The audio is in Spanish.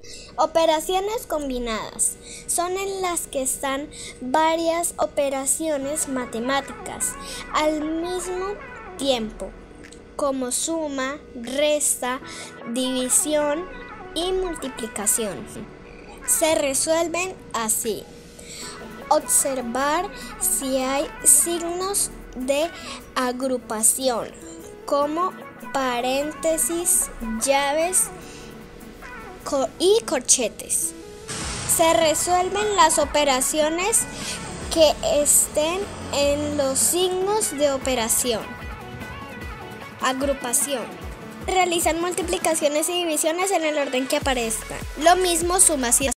Operaciones combinadas son en las que están varias operaciones matemáticas al mismo tiempo, como suma, resta, división y multiplicación. Se resuelven así: observar si hay signos de agrupación, como paréntesis, llaves y corchetes. Se resuelven las operaciones que estén en los signos de operación. Agrupación. Realizan multiplicaciones y divisiones en el orden que aparezcan. Lo mismo sumas y